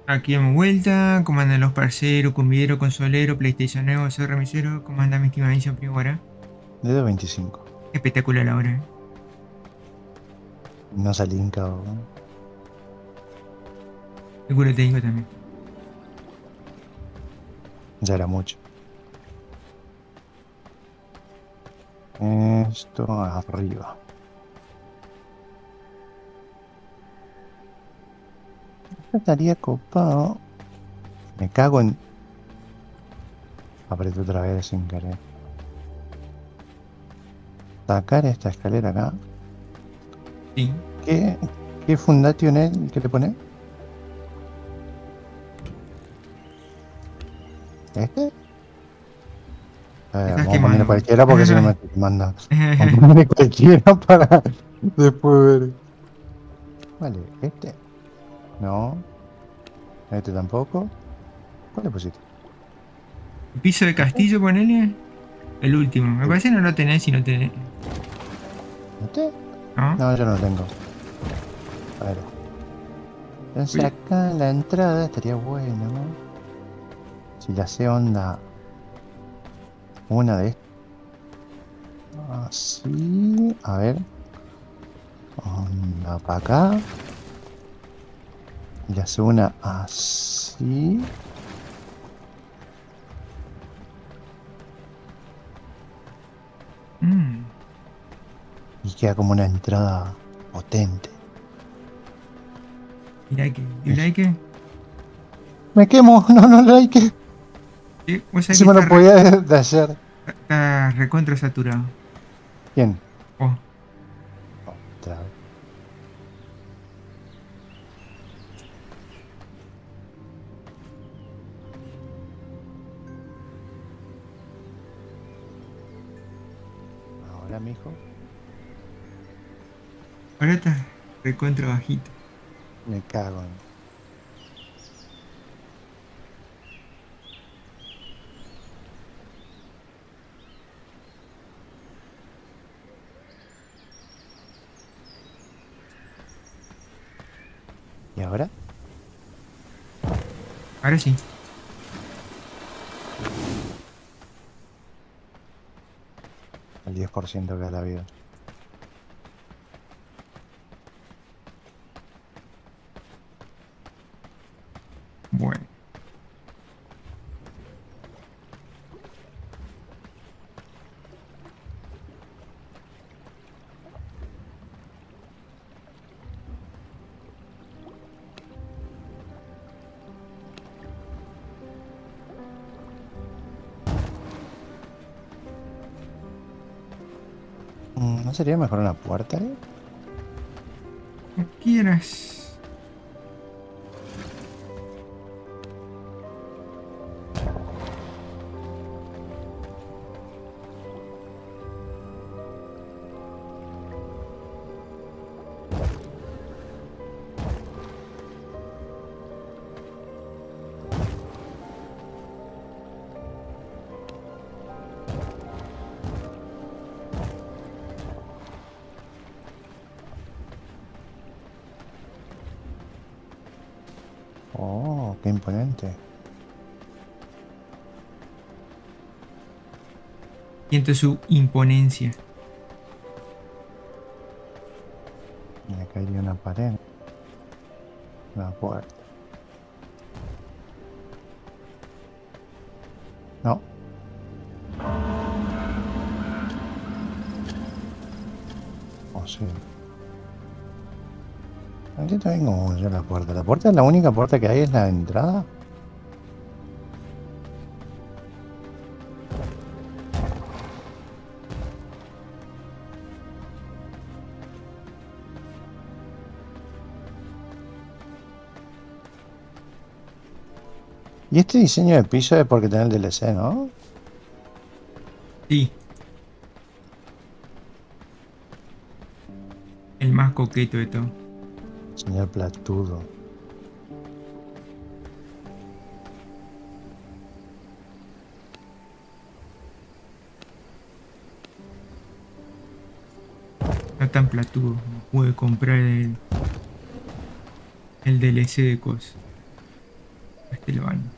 Aquí hemos vuelta, ¿cómo andan los parceros, cumbiero, consolero, PlayStation Nuevo, soy remisero? ¿Cómo anda mi estimadísimo Primora? Dedo 25. Espectacular la hora, ¿eh? No salí en cabo, ¿no? Seguro te digo también. Ya era mucho. Esto arriba. Estaría copado. Me cago en. Aprieto otra vez sin querer. Sacar esta escalera acá. Sí. ¿Qué, qué fundation es el que le pone? ¿Este? A Te ver, estás vamos a poner quemando. cualquiera porque si no me estoy quemando. Vamos a poner cualquiera para después ver. Vale, este. No. Este tampoco. ¿Cuál le pusiste? Piso de ¿Este? castillo, ponele. El último. Me Sí. parece que no lo tenés si no tenés. ¿Este? ¿No? No, yo no lo tengo. A ver. Entonces Uy. acá en la entrada estaría bueno, ¿no? Si le hace onda una de estas. Así. A ver. Onda para acá. Y le hace una así. Mm. Y queda como una entrada potente. Mira que. ¿You Y- like it? Me quemo. No, no like. Sí, vos sabés que Encima está, no podía de ayer. está recontra saturado. ¿Quién? Oh. Otra vez. Ahora, mijo. Ahora está recontra bajito. Me cago en. ¿Y ahora? Ahora sí. El 10% que da la vida. Bueno. ¿No sería mejor una puerta, eh? Como quieras. Oh, qué imponente. Siento su imponencia. Y acá hay una pared, una puerta. No, o sí. Aquí también como funciona la puerta. La puerta es la única puerta que hay, es la entrada. Y este diseño de piso es porque tiene el DLC, ¿no? Sí, el más coqueto de todo. Señor Platudo. No tan platudo. No pude comprar el DLC de cosas. Este el baño.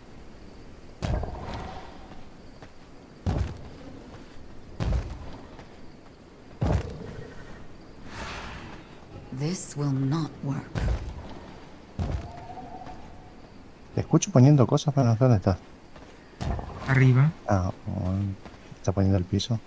This will not work. Te escucho poniendo cosas, pero no sé dónde estás. Arriba. Ah, está poniendo el piso.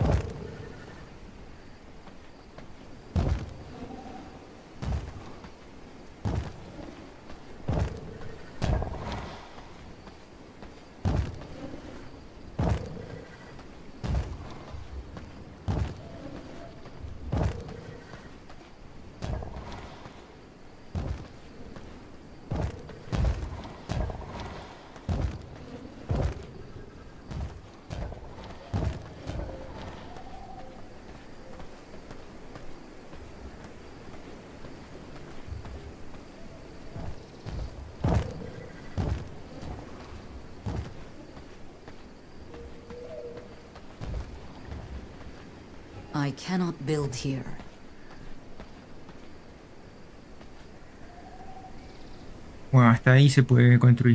I cannot build here. Bueno, hasta ahí se puede construir.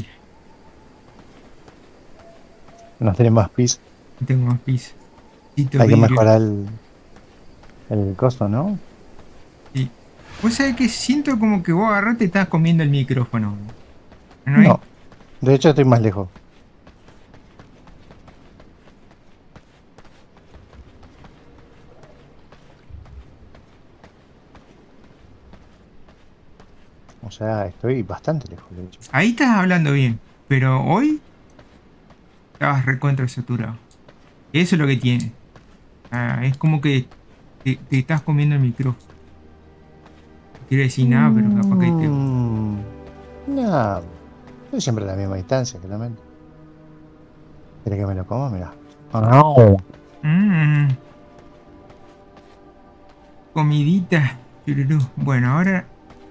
No tiene más piso. No tengo más piso. Necesito Hay que vidrio. mejorar el costo, ¿no? Sí. Vos sabés que siento como que vos agarraste y estás comiendo el micrófono. ¿No hay? No. De hecho, estoy más lejos. O sea, estoy bastante lejos, de hecho. Ahí estás hablando bien. Pero hoy estabas recontra saturado. Eso es lo que tiene. Ah, es como que te estás comiendo el micrófono. No quiero decir nada, pero capaz que te... No, estoy siempre a la misma distancia, claramente. ¿Quieres que me lo coma? Mira. Mm, comidita. Chururú. Bueno, ahora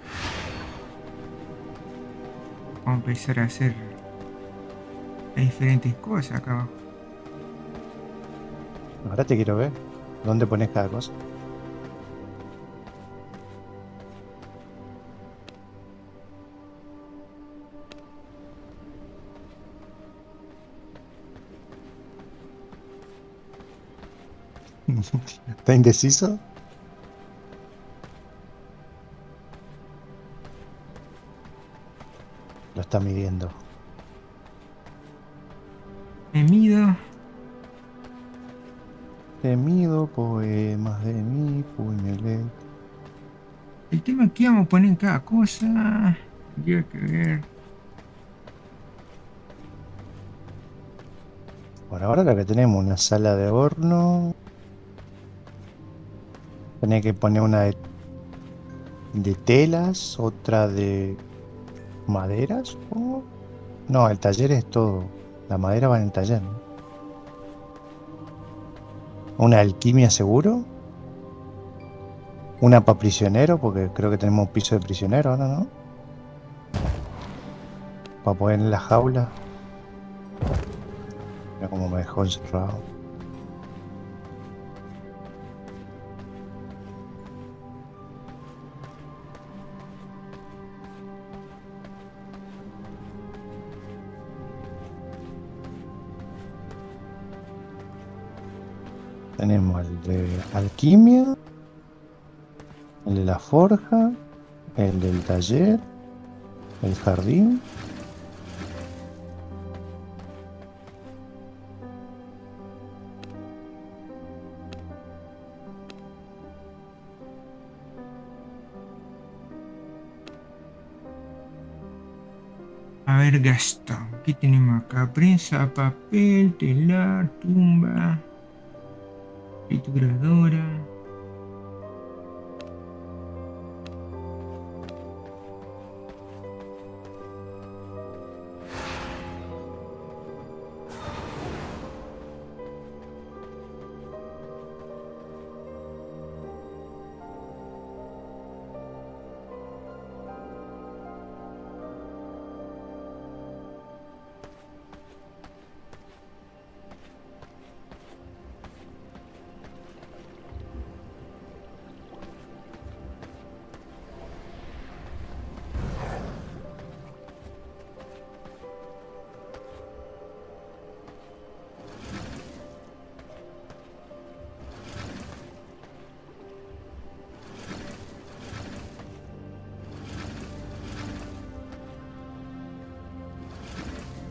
vamos a empezar a hacer diferentes cosas acá abajo. Ahora te quiero ver. ¿Dónde pones cada cosa? ¿Está indeciso? Lo está midiendo. Me mido. Temido poemas de mi puñalete. El tema es que vamos a poner en cada cosa. Tendría que ver. Por ahora lo que tenemos, una sala de horno. Tenés que poner una de telas, otra de madera, supongo. No, el taller es todo. La madera va en el taller, ¿no? Una alquimia seguro. Una para prisionero, porque creo que tenemos piso de prisionero ahora, ¿no? Para poner en la jaula. Mira cómo me dejó encerrado. Tenemos el de alquimia, el de la forja, el del taller, el jardín. A ver, Gastón. ¿Qué tenemos acá? Prensa, papel, telar, tumba, trituradora.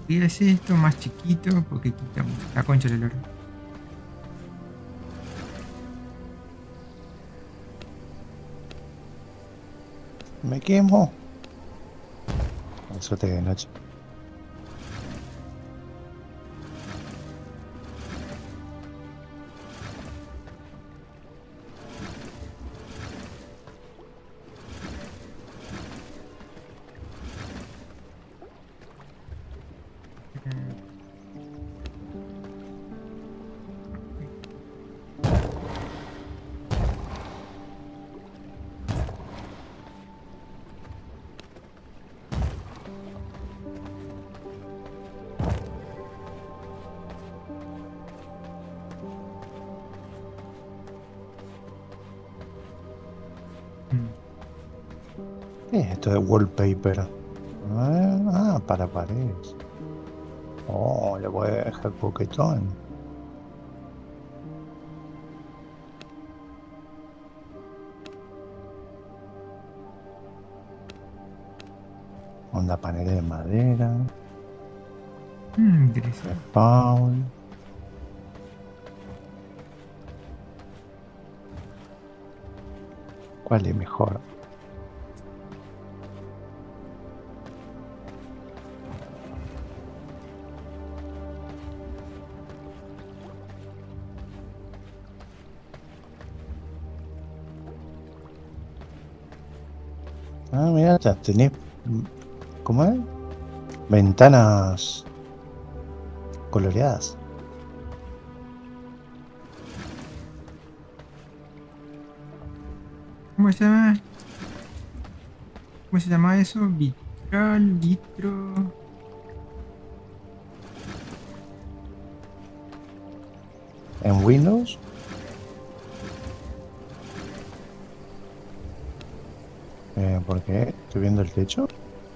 Voy a hacer esto más chiquito porque quita mucho. La concha de la lora. Me quemo. Suerte que de noche. ¿Qué es esto de wallpaper? Para paredes. Oh, le voy a dejar coquetón. Onda paneles de madera. Interesante. Spawn. ¿Cuál es mejor? Ah, mira, ya tenés. ¿Cómo es? Ventanas coloreadas. ¿Cómo se llama? ¿Cómo se llama eso? Vitral, vitro. En Windows. ¿Por qué? Estoy viendo el techo.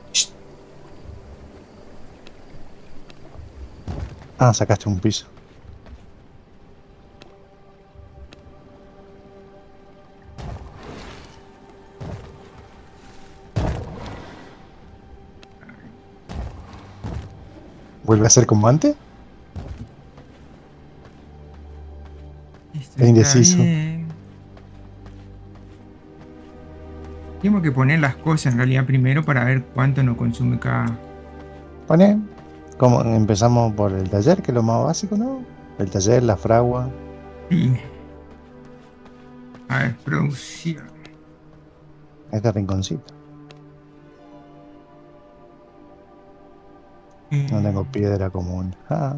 Ah, sacaste un piso. ¿Vuelve a ser combate? Esto Es indeciso. está bien. Tengo que poner las cosas en realidad primero para ver cuánto nos consume cada. Pone. Como empezamos por el taller, que es lo más básico, ¿no? El taller, la fragua. Sí. A ver, producción. Este rinconcito. No tengo piedra común.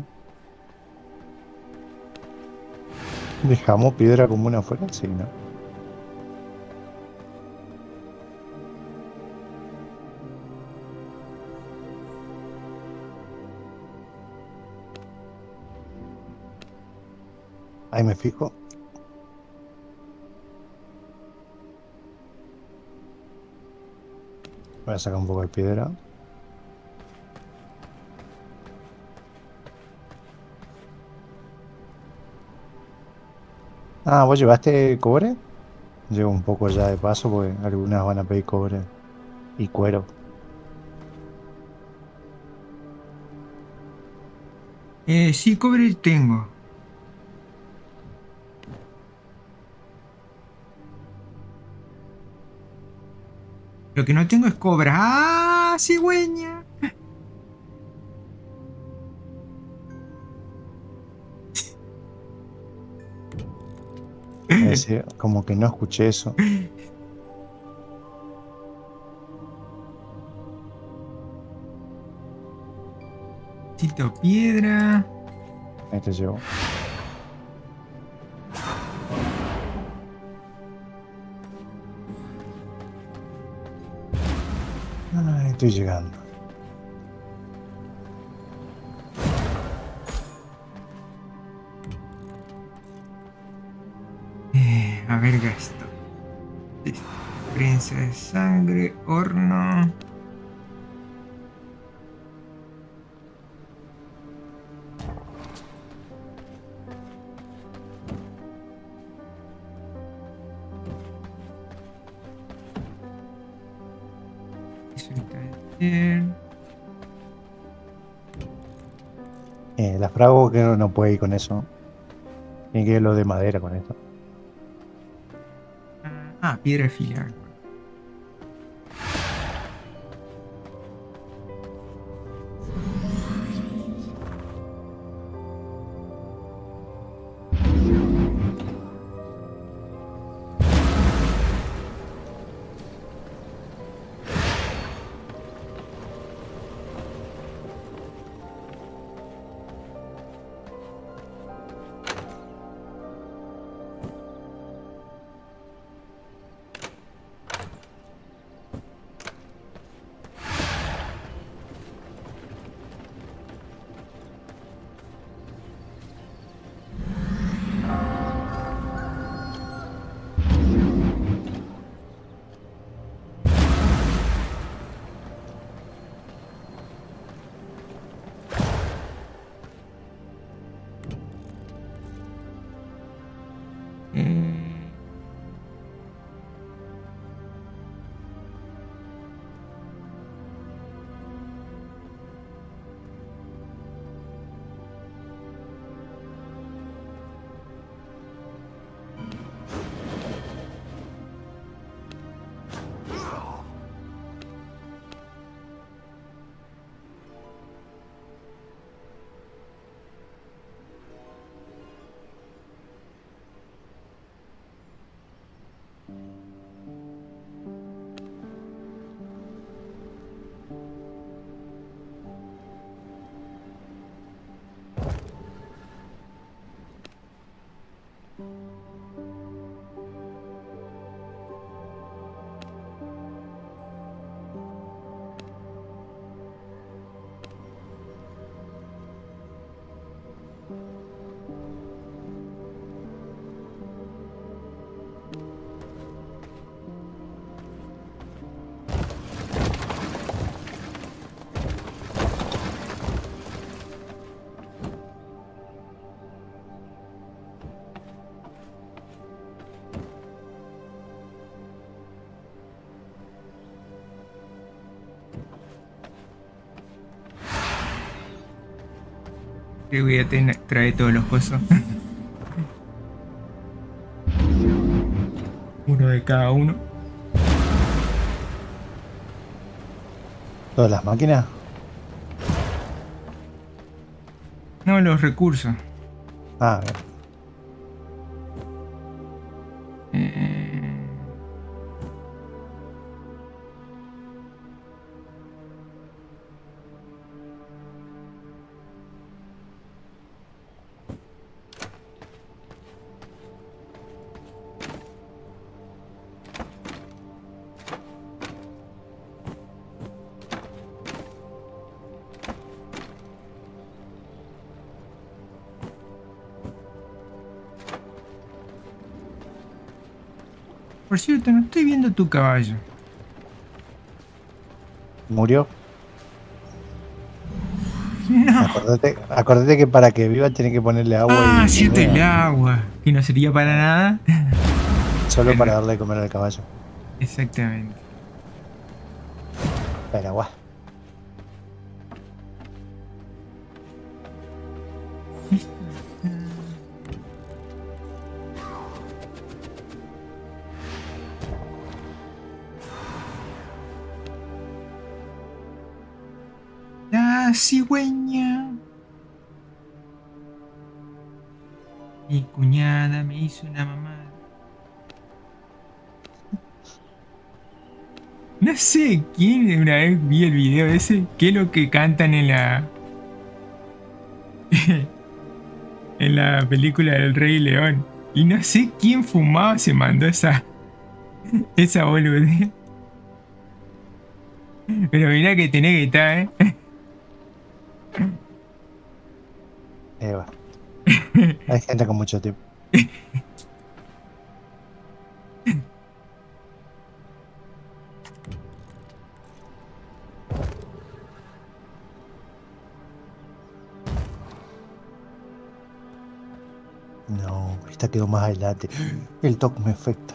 ¿Dejamos piedra común afuera? Sí, ¿no? Ahí me fijo. Voy a sacar un poco de piedra. Ah, ¿vos llevaste cobre? Llevo un poco ya de paso porque algunas van a pedir cobre y cuero. Sí, cobre tengo. Lo que no tengo es cobre. ¡Ah, cigüeña! Es decir, como que no escuché eso. Necesito piedra. Ahí te llevo. Ay, estoy llegando. A ver, gasto. Prensa de sangre, horno. Eso está bien. La frago que no puede ir con eso. Tiene que ir lo de madera con esto. Ah, piedra afilar. Creo que ya trae todos los cosas. Uno de cada uno. ¿Todas las máquinas? No, los recursos. Ah, bien. Por cierto, no estoy viendo tu caballo. ¿Murió? No. Acordate que para que viva tiene que ponerle agua Ah, y cierto, comida. el agua. Que no sería para nada. Solo para darle de comer al caballo. Exactamente. Pero agua. La cigüeña. Mi cuñada me hizo una mamada. No sé quién una vez vi el video ese. ¿Qué es lo que cantan en la en la película del Rey León? Y no sé quién fumaba se mandó esa boludez. Pero mirá que tenés que estar, Eva. Hay gente con mucho tiempo. No, esta quedó más adelante. El toque me afecta.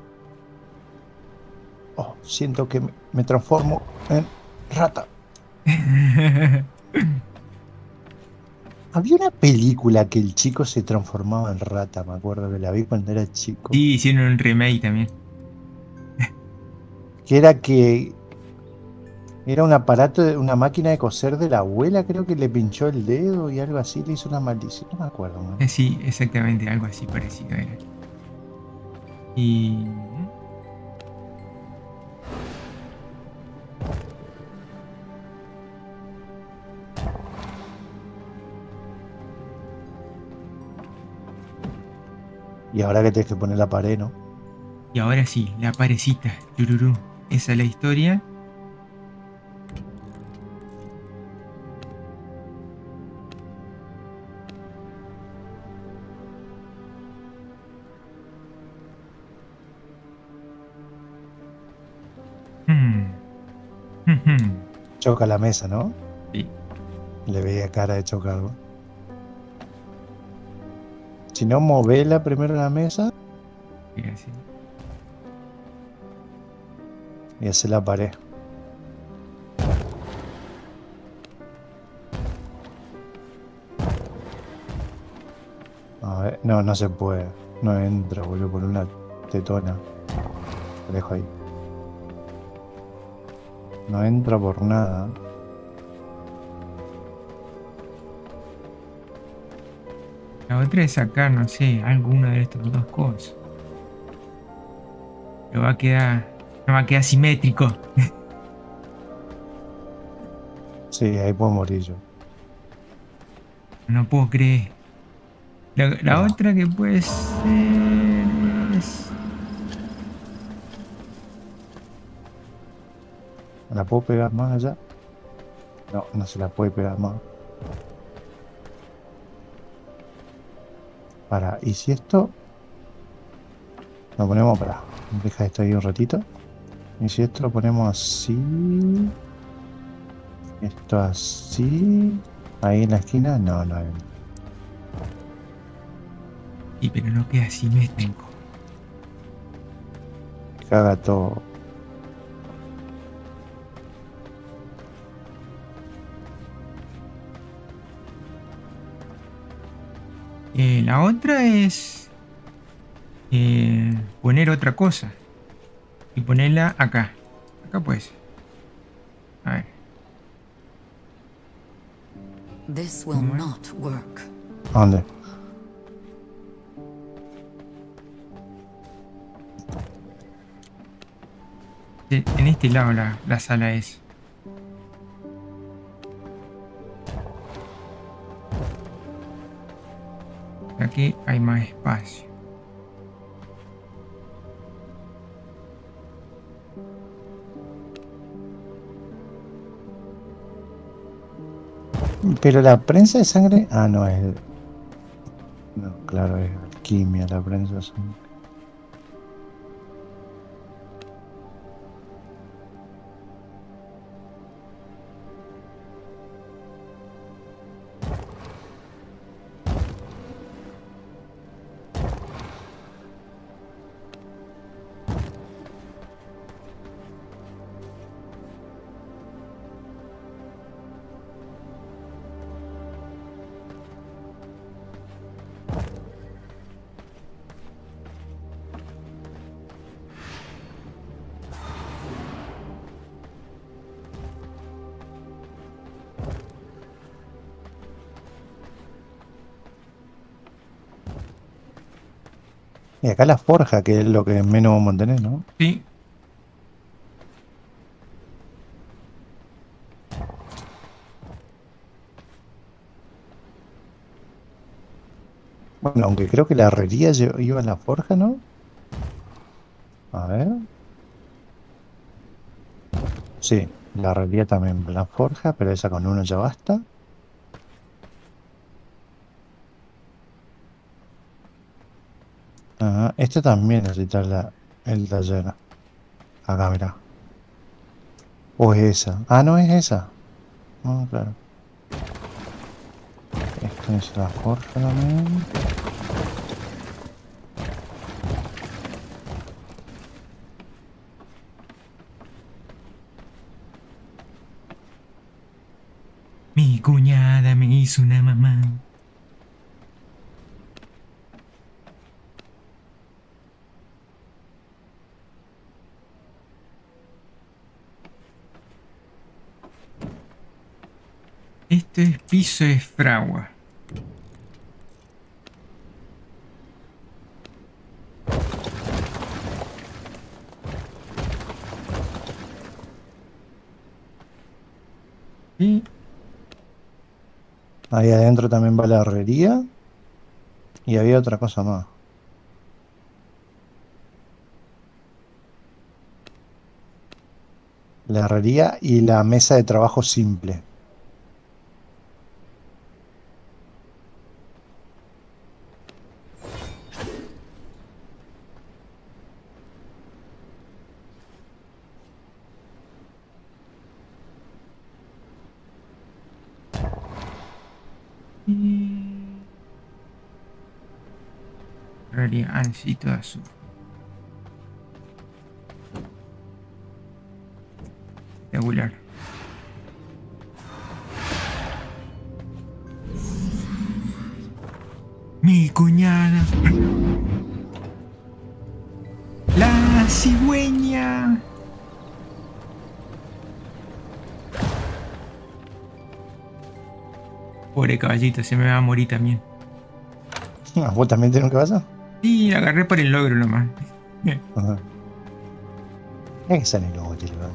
Oh, siento que me transformo en rata. Había una película que el chico se transformaba en rata, me acuerdo que la vi cuando era chico. Sí, hicieron un remake también. Que era un aparato, una máquina de coser de la abuela, creo que le pinchó el dedo y algo así, le hizo una maldición, no me acuerdo, man. Sí, exactamente, algo así parecido era. Y... Y ahora que tienes que poner la pared, ¿no? Y ahora sí, la parecita, tururú. Esa es la historia. Hmm. Choca la mesa, ¿no? Sí, Le veía cara de chocarlo. Si no, movela primero la mesa sí, así. y hace la pared. A ver, no, no se puede. No entra, boludo, por una tetona. Lo dejo ahí. No entra por nada. La otra es sacar, no sé, alguna de estas dos cosas. Pero va a quedar, no va a quedar simétrico. Sí, ahí puedo morir yo. No puedo creer. La Pará. otra que puede ser es... ¿Me la puedo pegar más allá? No, no se la puede pegar más. Para, ¿y si esto lo ponemos para? Deja esto ahí un ratito. ¿Y si esto lo ponemos así? Esto así. Ahí en la esquina. No, no. Sí, pero no queda simétrico. Caga todo. La otra es poner otra cosa. Y ponerla acá. Acá puede ser. A ver, This will ¿cómo es? not work. ¿A dónde? En este lado la sala es. Aquí hay más espacio. Pero la prensa de sangre. Ah, no, es. No, claro, es alquimia la prensa de sangre. Y acá la forja, que es lo que menos vamos a tener, ¿no? Sí. Bueno, aunque creo que la herrería iba en la forja, ¿no? A ver. Sí, la herrería también la forja, pero esa con uno ya basta. Ajá, este también necesita el taller. Acá, mira. O es esa. Ah, no es esa. Ah, claro. Esto es la forja también. Mi cuñada me hizo una mamá. Este es piso de fragua. Y Ahí adentro también va la herrería. Y había otra cosa más. La herrería y la mesa de trabajo simple. realidad, necesito azul. Espectacular. Mi cuñada. La cigüeña. Pobre caballito, se me va a morir también. ¿Vos también tenés un caballo? Sí, la agarré por el logro nomás. Ajá. Es que sale inútil, ¿vale?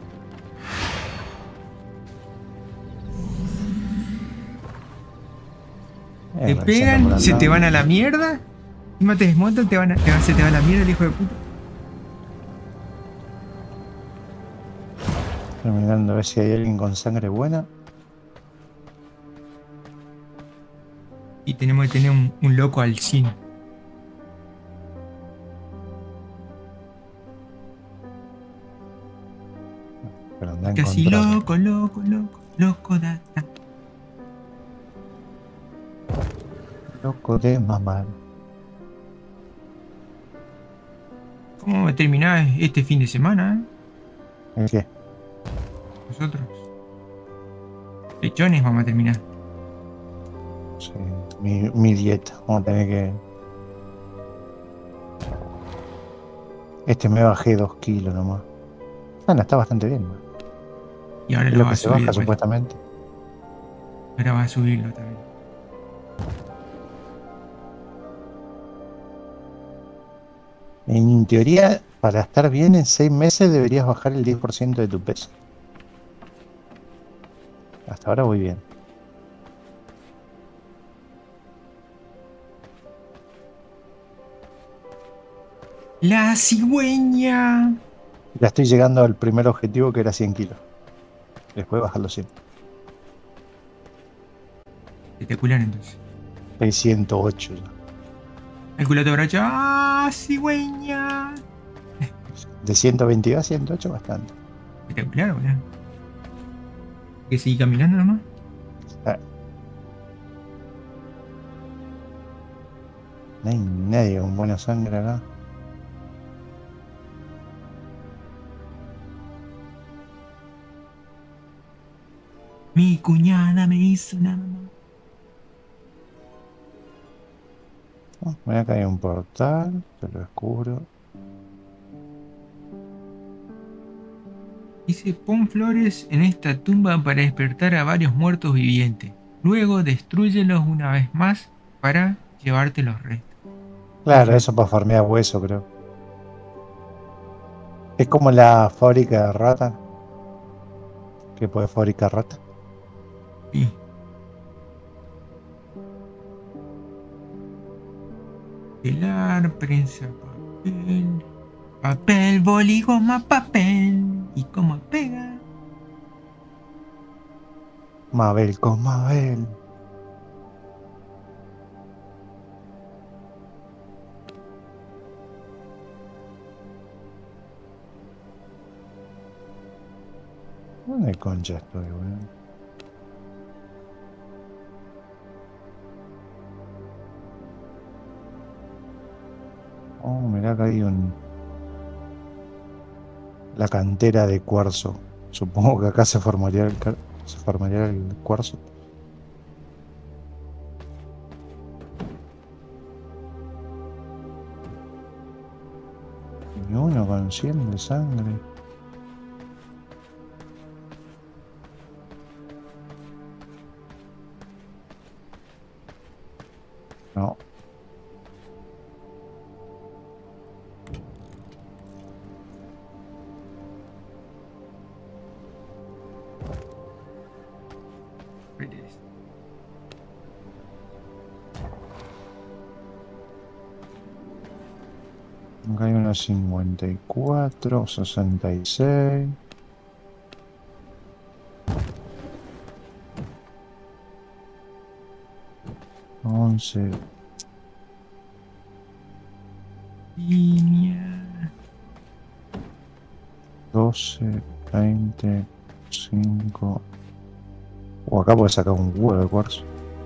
Te pegan, se te van a la mierda. Encima te desmontan, se te va a la mierda el hijo de puta. Estoy mirando a ver si hay alguien con sangre buena. Y tenemos que tener un loco al cine. Pero anda en Casi control. loco, data. Loco de mamar. ¿Cómo vamos a terminar este fin de semana? ¿El qué? Nosotros. Lechones vamos a terminar. Sí, mi dieta. Vamos a tener que... Me bajé 2 kilos nomás. Bueno, está bastante bien, ¿no? Y ahora Es lo lo va que a se subir baja después. supuestamente. Ahora va a subirlo también. En teoría, para estar bien en 6 meses deberías bajar el 10% de tu peso. Hasta ahora voy bien. La cigüeña. Ya estoy llegando al primer objetivo que era 100 kilos. Después bajar los 100. Espectacular entonces. Hay 108 ya. El culo te brocha. ¡Ah, cigüeña! De 122 a 108 bastante. Espectacular, boludo. Hay que seguir caminando nomás. Ah, no hay nadie con buena sangre acá. Mi cuñada me hizo una mamá. Oh, mira acá hay un portal. Se lo descubro. Dice, pon flores en esta tumba para despertar a varios muertos vivientes. Luego destrúyelos una vez más para llevarte los restos. Claro, eso para farmear hueso, creo. Es como la fábrica de rata. Que puede fabricar rata. Sí. Telar, prensa, papel. Papel, boli, goma, papel. ¿Y cómo pega? Mabel con Mabel. ¿Dónde concha estoy, weón? Oh, mirá acá hay la cantera de cuarzo. Supongo que acá se formaría el cuarzo. Y uno con 100 de sangre. 。 No. Pereza. Acá hay una 54, 66. Once. Línea. 12, 20, 5. Acá puedes sacar un huevo de cuarzo.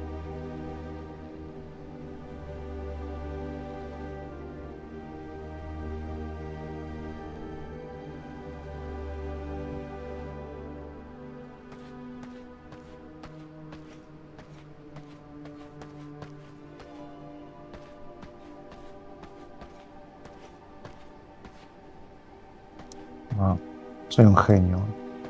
Ah, soy un genio.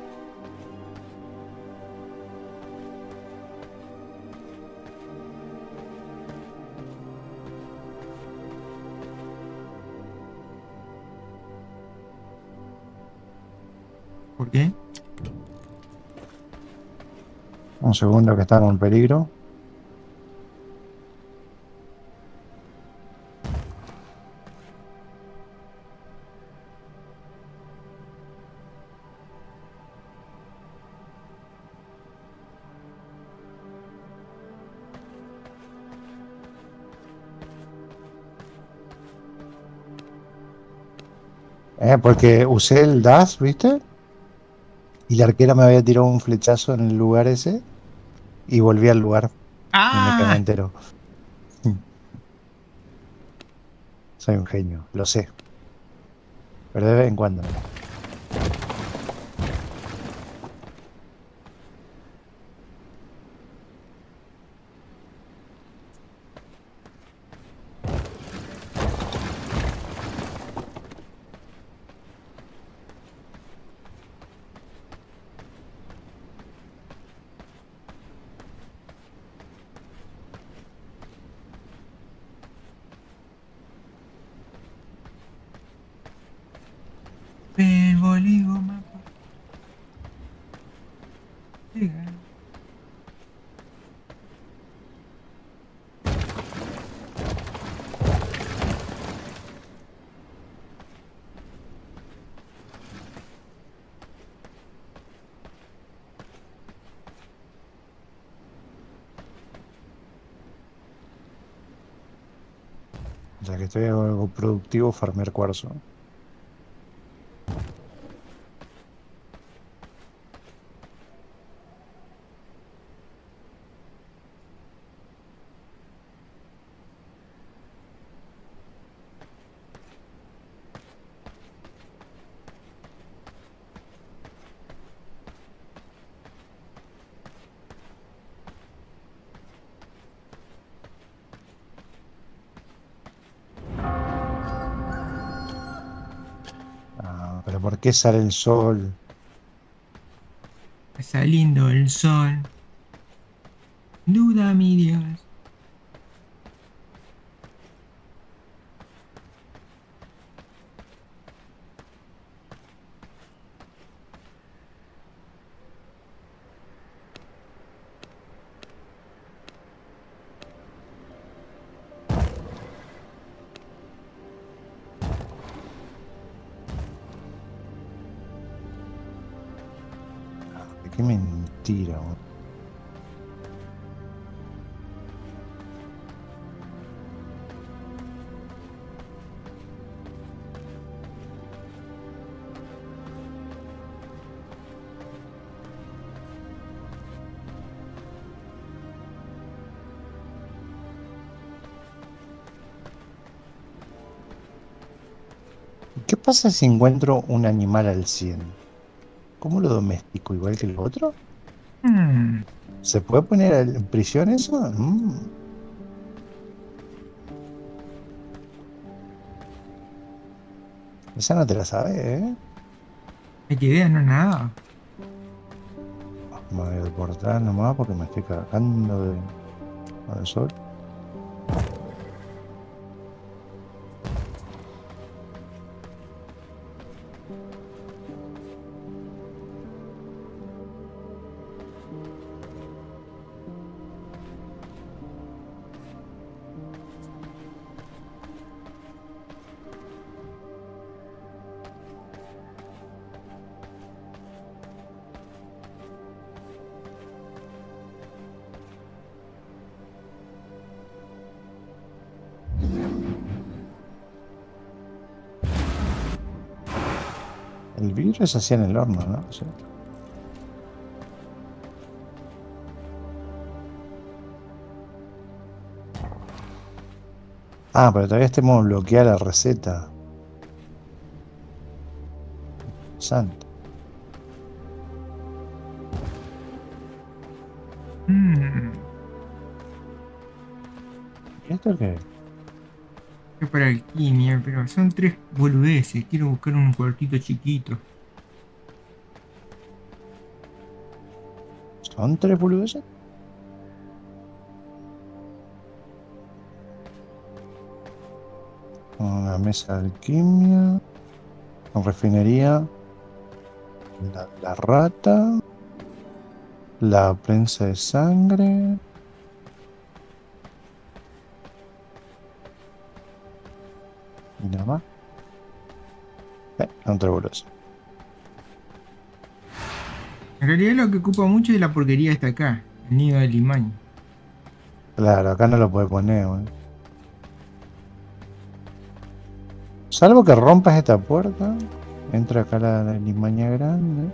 ¿Por qué? Un segundo que están en peligro. Porque usé el dash, ¿viste? Y la arquera me había tirado un flechazo en el lugar ese y volví al lugar y me quemé ¡Ah! entero. Soy un genio, lo sé. Pero de vez en cuando. Pemboligo mapa. Llega. Ya que estoy algo productivo, farmear cuarzo. Ah, pero ¿por qué sale el sol? Está saliendo el sol. Duda, mi Dios. Qué mentira. Boludo. ¿Qué pasa si encuentro un animal al 100? ¿Cómo lo domestico? ¿Igual que el otro? Hmm, ¿Se puede poner en prisión eso? Esa no te la sabes, ¿eh? hay que idea, no nada. Me voy a portal nomás porque me estoy cagando de, con el sol. El vidrio se hacía en el horno, ¿no? Sí. Ah, pero todavía tenemos bloqueada la receta. Santo. ¿Y esto qué es? Es para alquimia, pero son 3 boludeces. Quiero buscar un cuartito chiquito. ¿Son 3 boludeces? Una mesa de alquimia. Con refinería. La rata. La prensa de sangre. Y nada más. Son 3 boludeces. En realidad lo que ocupa mucho es la porquería esta acá. El nido de limaña. Claro, acá no lo puede poner, güey. Salvo que rompas esta puerta. Entra acá la limaña grande.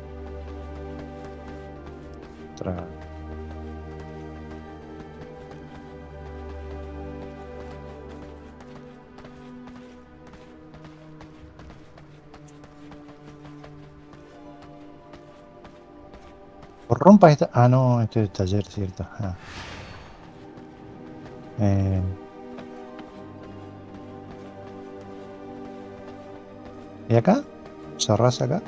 Otra. O rompas esta. Ah, no, este es el taller, cierto. Ah. Eh, ¿Y acá? ¿Cerrás acá?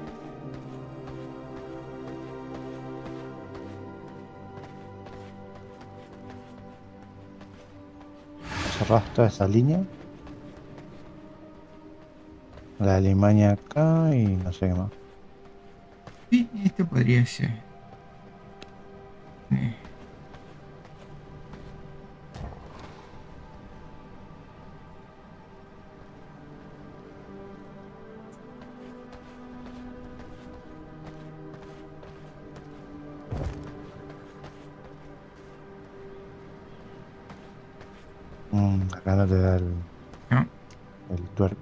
¿Cerrás toda esta línea? La limaña acá y no sé qué más. Sí, esto podría ser. Eh, Acá no te da no. el twerk.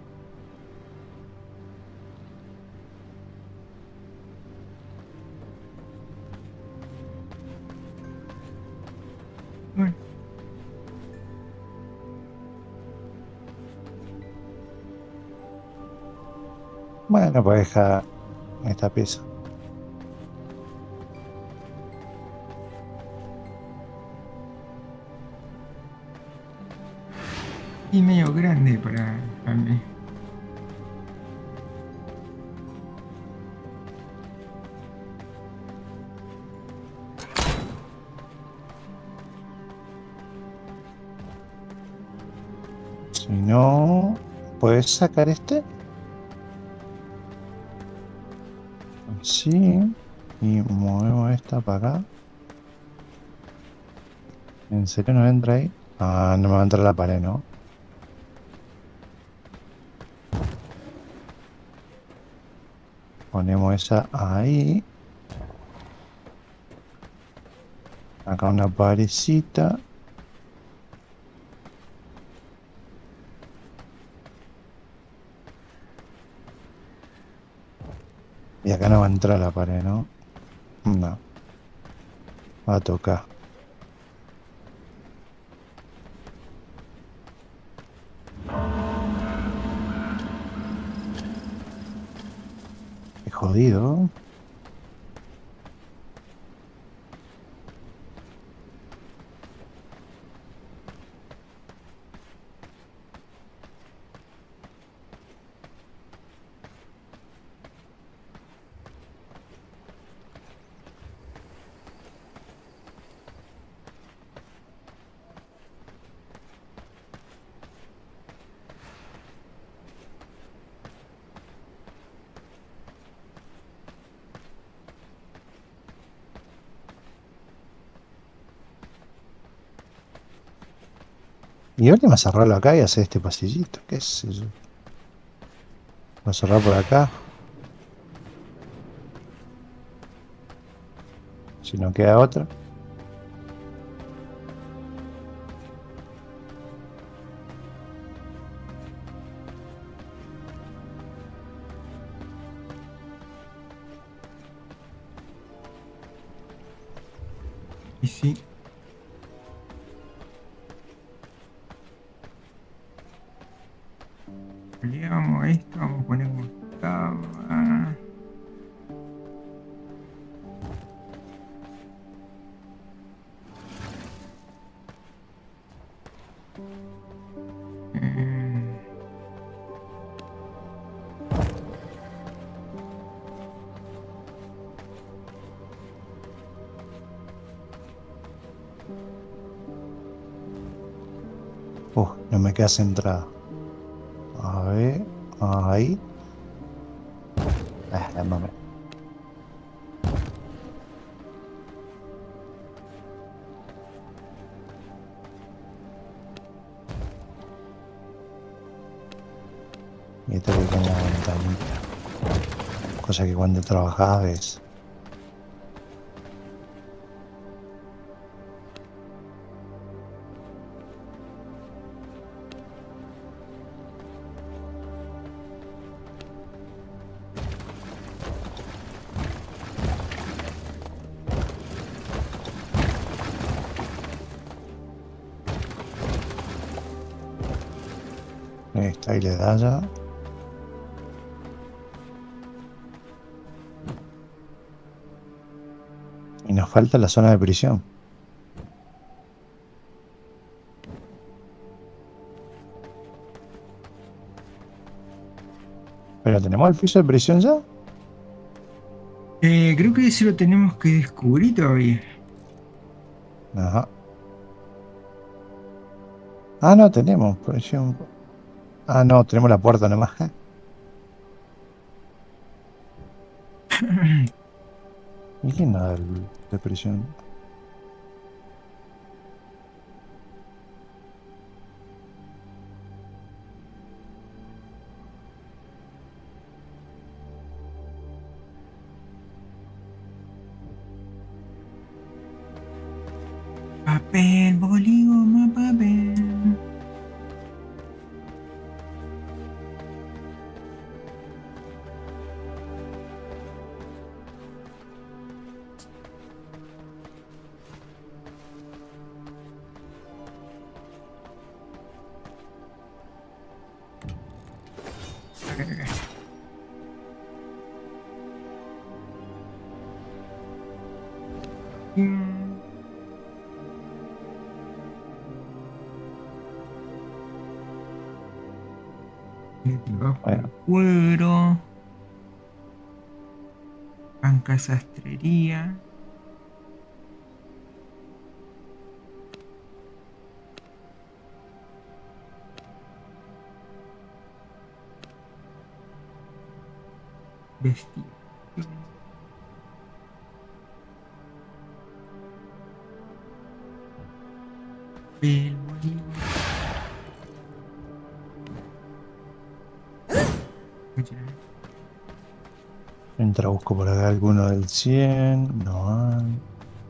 Bueno, Bueno, pues deja esta pieza. y medio grande para mí. Si no, ¿puedes sacar este? Sí. Y movemos esta para acá. ¿En serio no entra ahí? Ah, no me va a entrar la pared, ¿no? Ponemos esa ahí. Acá una parecita. Y acá no va a entrar la pared, ¿no? No. Va a tocar. Qué jodido. Y última cerrarlo acá y hacer este pasillito. ¿Qué es eso? Voy a cerrar por acá. Si no queda otra. Y sí. Vamos a esto, vamos a poner como estaba. Eh, No me queda centrado. A ver, ahí. La mame. Y esta pequeña ventanita. Cosa que cuando trabajaba ves. Esta y le da ya. Y nos falta la zona de prisión. ¿Pero tenemos el piso de prisión ya? creo que ese lo tenemos que descubrir todavía. Ajá. Ah, no, tenemos prisión. Ah, no, tenemos la puerta nomás. ¿Y quién da de prisión? Papel, bolígrafo, papel. Trabajo de Bueno, cuero. Banca sastrería. Vestido. Papel, bolígrafo. mientras busco por acá alguno del 100. No hay.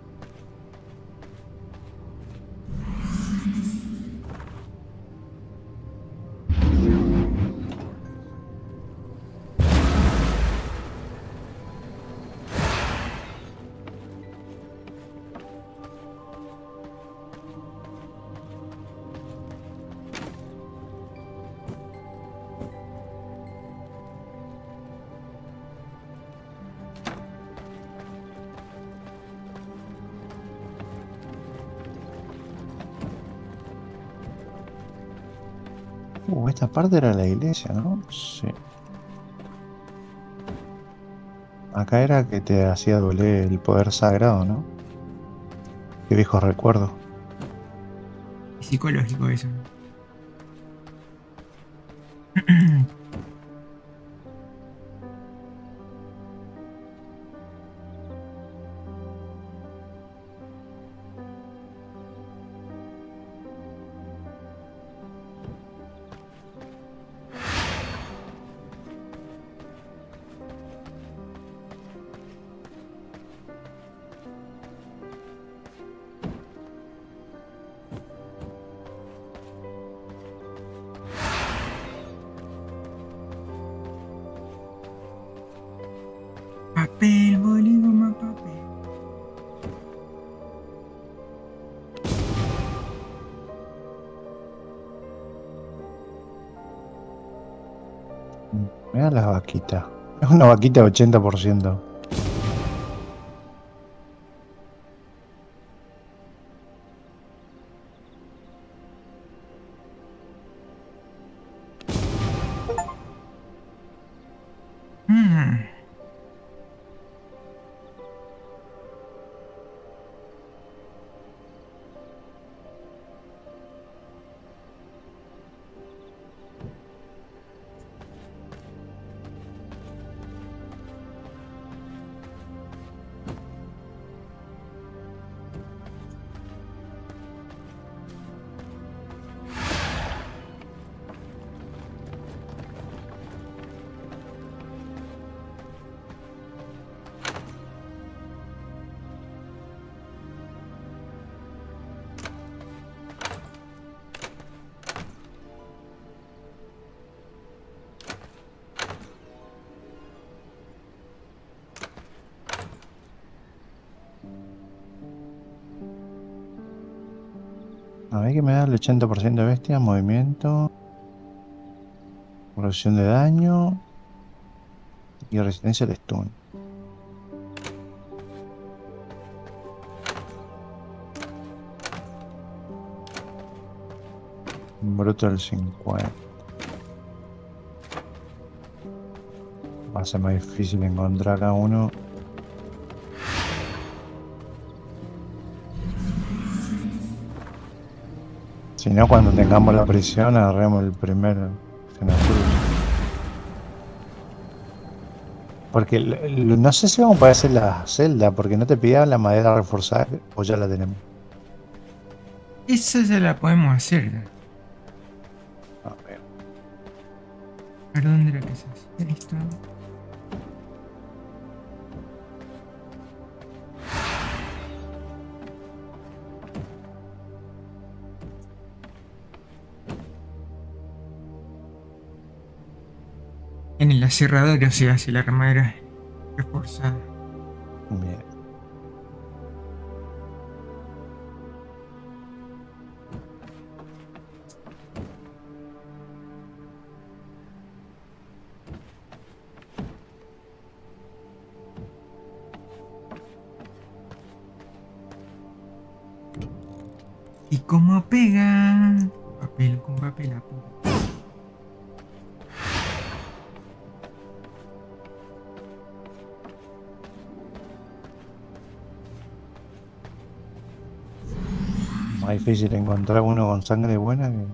Esta parte era la iglesia, ¿no? Sí. Acá era que te hacía doler el poder sagrado, ¿no? Qué viejo recuerdo. Es psicológico eso. Papel, bolígrafo, papel. Mira las vaquitas. Es una vaquita de 80%. Mm. A ver que me da el 80% de bestia, movimiento, reducción de daño y resistencia al stun. Bruto del 50. Va a ser más difícil encontrar a uno. Si no, cuando tengamos la prisión, agarremos el primero. Porque no sé si vamos a poder hacer la celda, porque no te pidieron la madera reforzada, o ya la tenemos. Esa ya la podemos hacer. A ver. ¿Para dónde era que se hacía esto? En el aserradero se hace la armadura reforzada. Bien. ¿Y cómo pega? Papel con papel a poco. Más difícil encontrar uno con sangre buena que...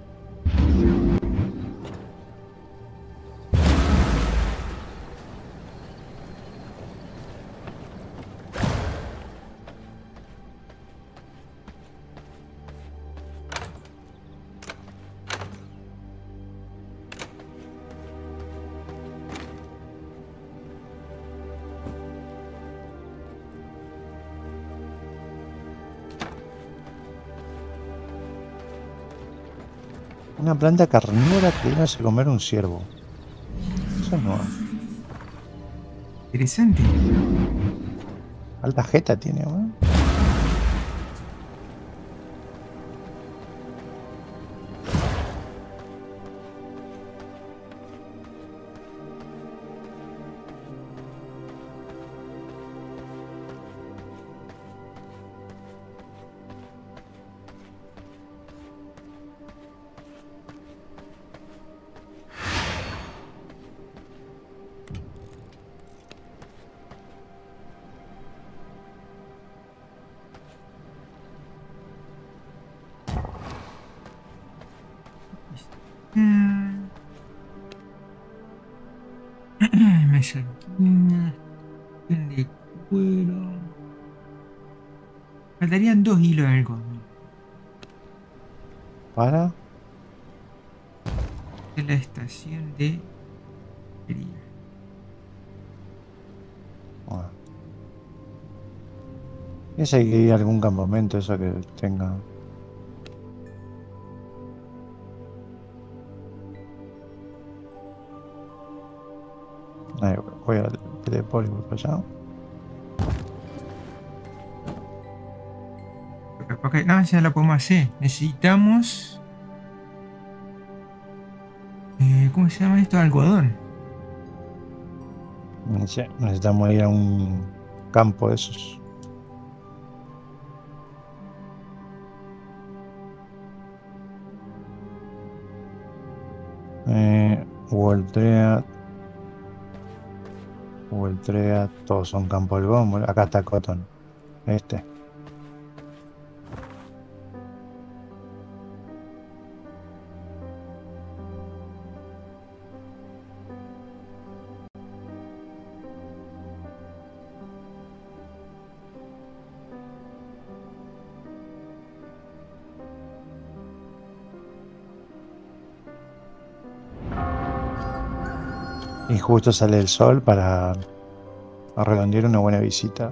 Una planta carnívora que le hace comer un ciervo. Eso no. Interesante. Alta jeta tiene, ¿no? Mesalquina, de cuero. Faltarían 2 hilos de algodón. Para. De la estación de fría. Bueno. Ese hay que ir a algún campamento, eso que tenga. Ahí voy al telepólico para allá. No, ya la podemos hacer. Necesitamos... ¿cómo se llama esto? Algodón. Sí, necesitamos ir a un campo de esos. Voltrea, todos son campo algodón. Bueno, acá está Cotton. Este. Y justo sale el sol para redondear una buena visita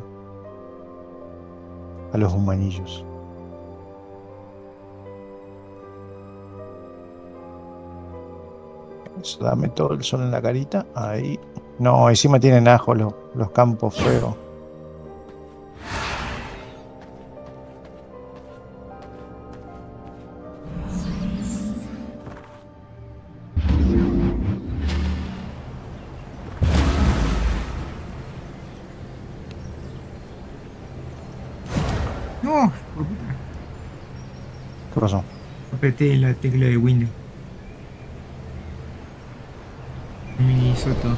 a los humanillos. Eso, dame todo el sol en la carita. Ahí. No, encima tienen ajo los campos feos. No, por puta. ¿Qué pasó? Apreté la tecla de Windows. Me hizo todo.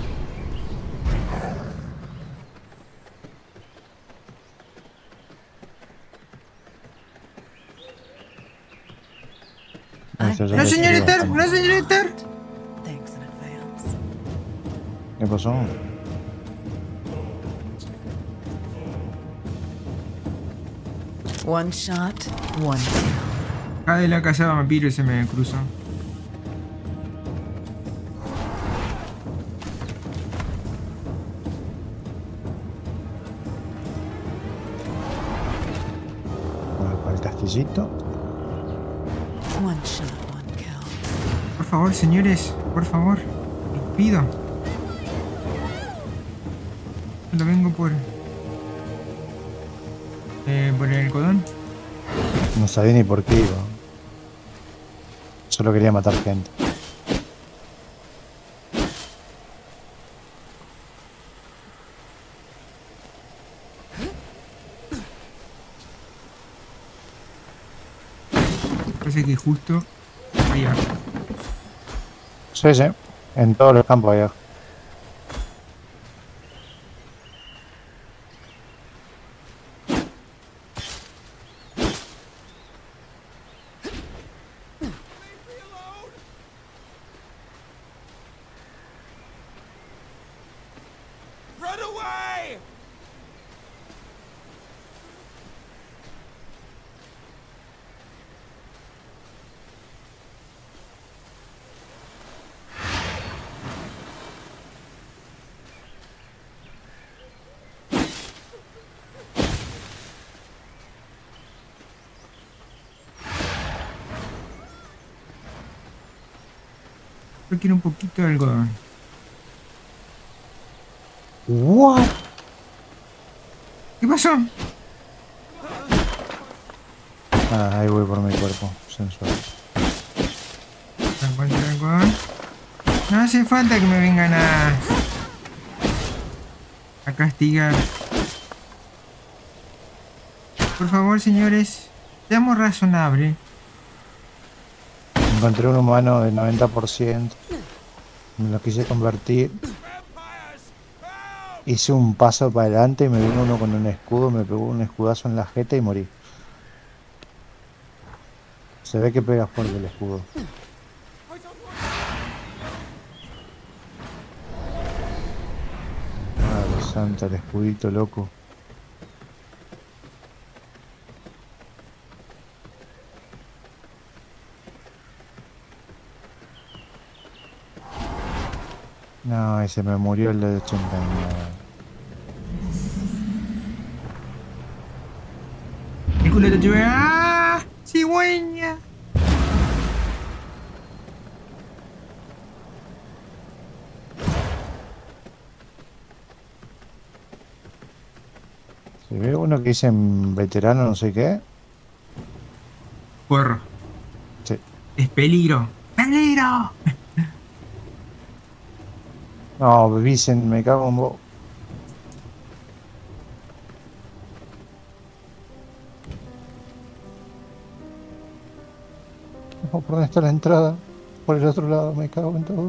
Eso ya No, le señorita, escribo. no, señorita. Thanks in advance. ¿Qué pasó? One shot, one kill. Acá de la casa de vampiro se me cruzó. Bueno, para el castillito. One shot, one kill. Por favor, señores, por favor. Les pido. Lo vengo por el algodón. No sabía ni por qué iba. Solo quería matar gente. Parece que justo allá. Sí, sí. En todos los campos allá. Run away! Yo quiero un poquito de algodón. What? ¿Qué pasó? Ah, ahí voy por mi cuerpo sensual. ¿Encuentro algodón? No hace falta que me vengan a castigar. Por favor, señores, seamos razonables. Encontré un humano del 90%. Me lo quise convertir. Hice un paso para adelante y me vino uno con un escudo, me pegó un escudazo en la jeta y morí. Se ve que pega fuerte el escudo. Madre santa, el escudito loco. No, y se me murió el de 89. El culo te llevé. ¡Ah! ¡Cigüeña! Se ve uno que dice veterano no sé qué. Porro. Sí. Es peligro. ¡Peligro! No, Vicen, me cago en vos. carajo? ¿Por dónde está la entrada? Por el otro lado, me cago en todo.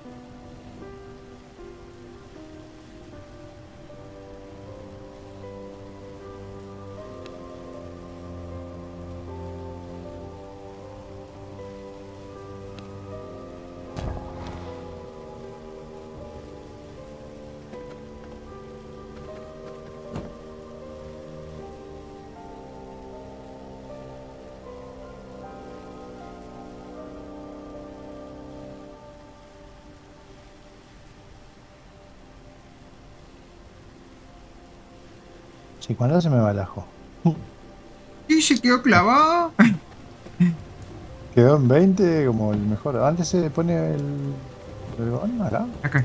Sí, cuando se me va el ajo. Y se quedó clavado. Quedó en 20 como el mejor. Antes se pone el gorgón, acá. Acá.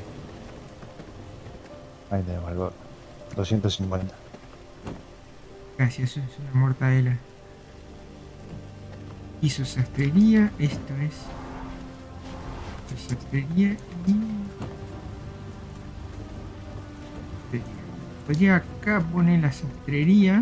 Ahí tenemos el gorgón. 250. Gracias, es una mortadela. Hizo sastrería. Esto es sastrería y... Podría acá poner la sastrería.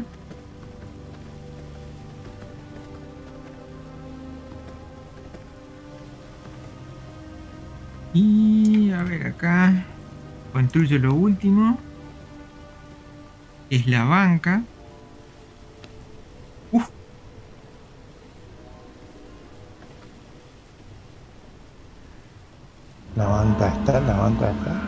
Y a ver acá. Construyo lo último. Es la banca. Uf. La banca está, la banca está.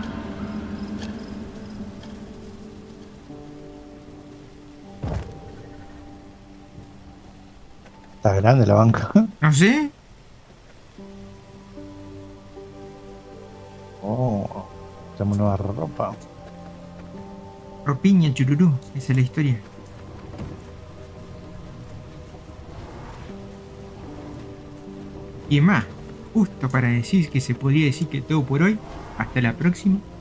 Está grande la banca. No sé. Oh, tenemos nueva ropa. Ropiña chururú. Esa es la historia. Y más. Justo para decir que se podría decir que todo por hoy. Hasta la próxima.